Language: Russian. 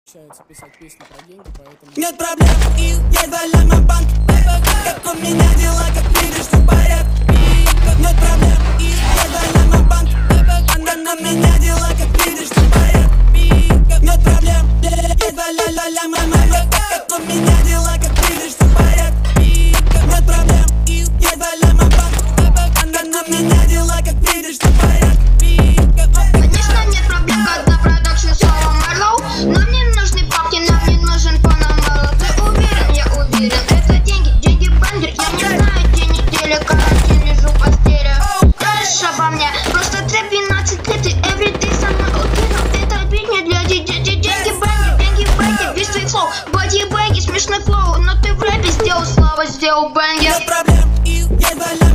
писать песни про деньги, поэтому... Нет проблем, я заляма банк. Как у меня дела, как видишь, все в порядке. Нет проблем, я заляма банк. Как у меня дела, как видишь, все в порядке. Нет проблем, я заляма банк. Как у меня дела, как видишь, все в порядке. Нет проблем, я заляма банк. Как у меня дела, как видишь, все в порядке. Конечно, нет проблем, когда продакшн снова Марлоу. Но мне нужны бабки, нам не нужен Панамало. Ты уверен, я уверен, это деньги, деньги бендер. Я не знаю, день недели, карантин, лежу в постели. Знаешь обо мне, просто ты 12 лет, и everyday со мной укинул. Это бит не для деньги бендер, весь твой флоу, боди бэнги, смешной флоу. Но ты в рэпе сделал славу, сделал бэнгер. Нет проблем, я заляма.